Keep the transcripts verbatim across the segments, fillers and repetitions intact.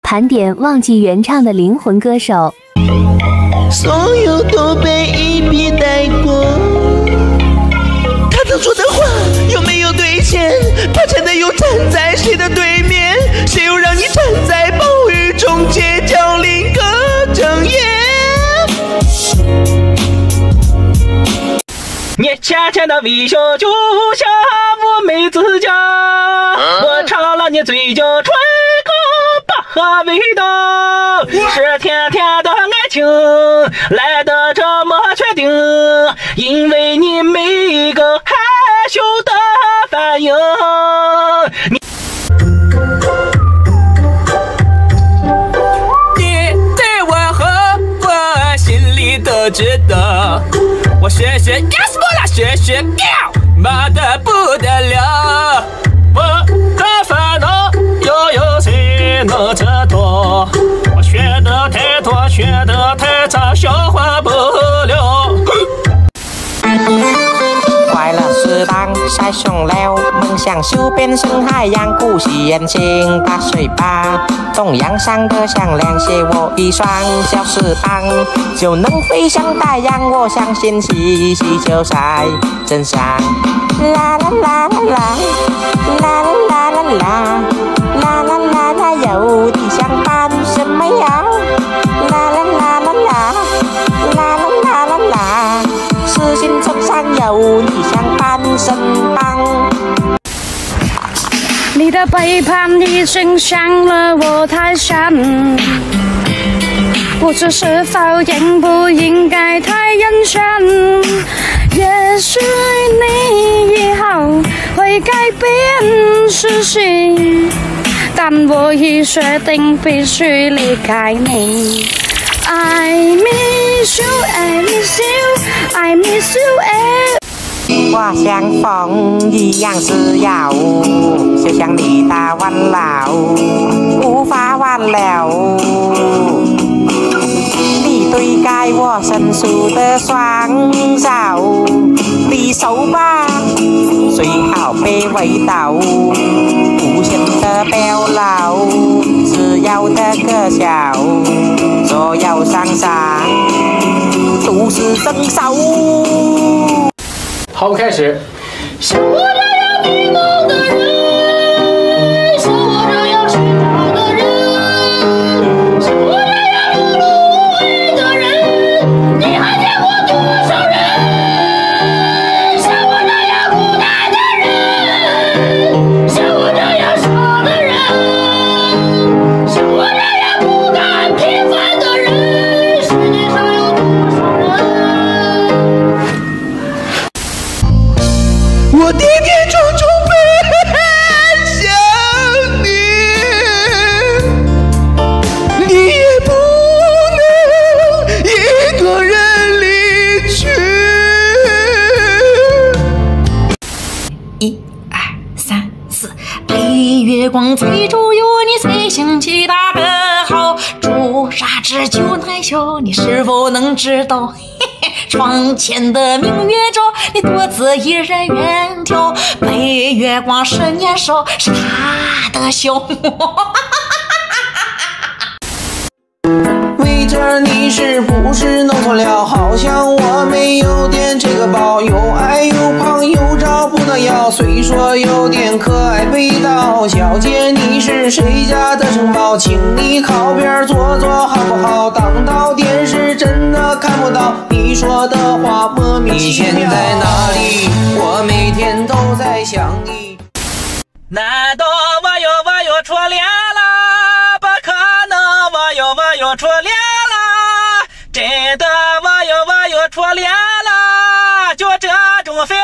盘点忘记原唱的灵魂歌手。 所有都被一笔带过，他当初的话有没有兑现？他真的又站在谁的对面？谁又让你站在暴雨中街角另个整夜？ 你浅浅的微笑就像我妹子家，啊、我尝了你嘴角唇膏薄荷味道，是甜甜的爱情来得这么确定，因为你每一个害羞的反应。你你对我和我心里都知道，我学学 yes 我啦学学 girl 骂得不得了，我的烦恼又有谁能知道？我学得太多，学得太差，消化不了。 快乐适当晒熊了，梦想就变成海洋，鼓起眼睛打水吧，东阳上的响亮写我一双小翅膀，就能飞向太阳，我相信细细就在真相。啦啦啦啦啦啦啦啦啦啦啦啦啦，有你相伴什么呀？啦啦啦啦啦啦啦啦啦啦，痴心冲上有你相伴身旁。 你的背叛已经伤了我太深，不知是否应不应该太认真。也许你以后会改变事情，但我已决定必须离开你。I miss you, I miss you, I miss you, I 我像风一样自由，就像你打完了，无法挽留。你推开我伸出的双手，离手吧，最好别回头。无限的表露，自由的歌笑，左右上上都是争手。 好，开始。 像我这样迷茫的人，像我这样失望的人，像我这样碌碌无为的人，你还见过多少人？像我这样孤单的人，像我这样傻的人，像我这样不甘平凡的人，世界上有多少人？ 我跌跌撞撞奔向你，你也不能一个人离去。 一二三四，陪月光追逐有你才想起大个好，朱砂痣就难消，你是否能知道？窗前的明月照，你独自一人远眺，陪月光是年少，是他的笑。 为这你是不是弄错了？好像我没有点这个包，又矮又胖又找不到腰，虽说有点可爱味道。小姐你是谁家的城堡？请你靠边坐坐好不好？当到电视真的看不到你说的话，莫名其妙。你现在哪里？我每天都在想你。 难道我又我又初恋了？不可能，我又我又初恋了，真的我又我又初恋了，就这种 feel。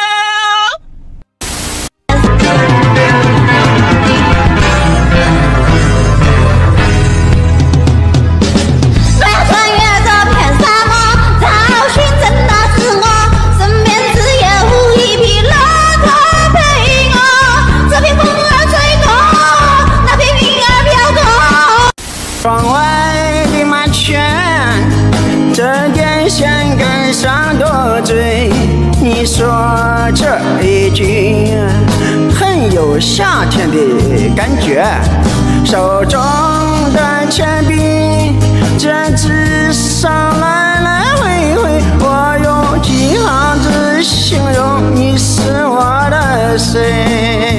窗外的麻雀，这点线跟上多嘴。你说这一句很有夏天的感觉，手中的铅笔，在纸上来来回回，我用几行字形容你是我的谁。